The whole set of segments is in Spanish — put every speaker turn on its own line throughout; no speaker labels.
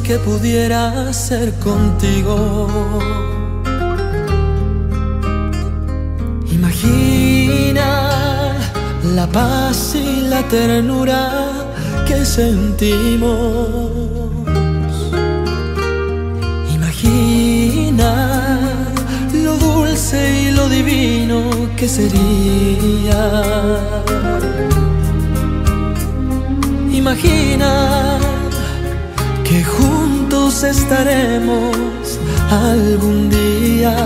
que pudiera ser contigo. Imagina la paz y la ternura que sentimos. Imagina lo dulce y lo divino que sería. Imagina que juntos estaremos algún día.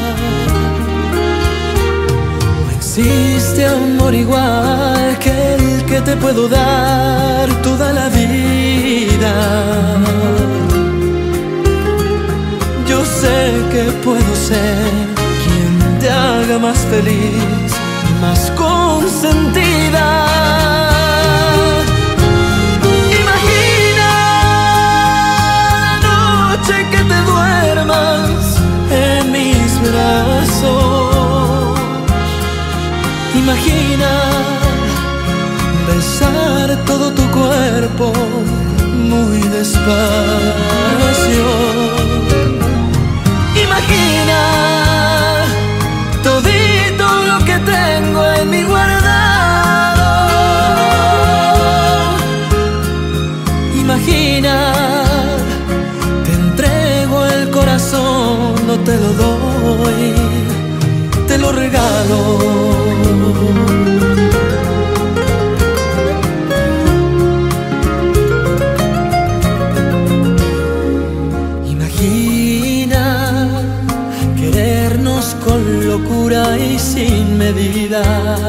No existe amor igual que el que te puedo dar toda la vida. Yo sé que puedo ser quien te haga más feliz, más consentida. Que te duermas en mis brazos. Imagina besar todo tu cuerpo muy despacio. Imagina todito lo que tengo en mi guardado. Imagina no te lo doy, te lo regalo. Imagina querernos con locura y sin medida.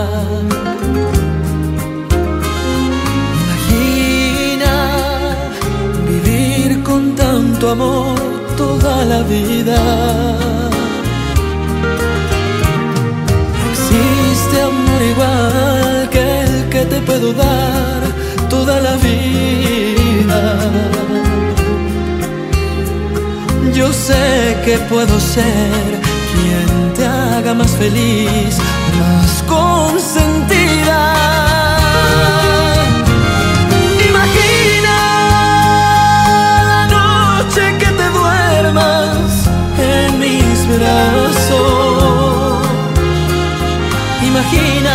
Imagina vivir con tanto amor toda la vida. No existe amor igual que el que te puedo dar toda la vida. Yo sé que puedo ser quien te haga más feliz, más consentida. En mis brazos. Imagina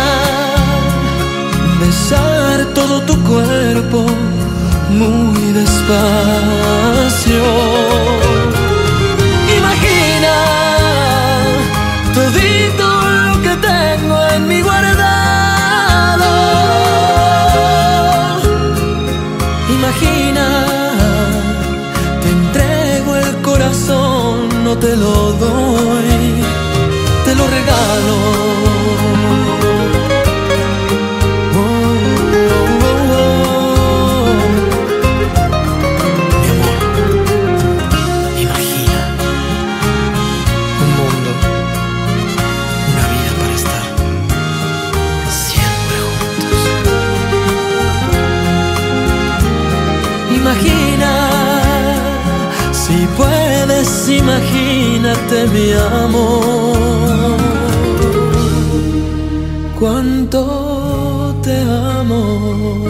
besar todo tu cuerpo muy despacio. Imagina todito lo que tengo en mi guardado. Imagina no te lo doy, te lo regalo. Oh, oh, oh, oh. Mi amor, imagina un mundo, una vida para estar siempre juntos. Imagina. Si puedes, imagínate mi amor, cuánto te amo.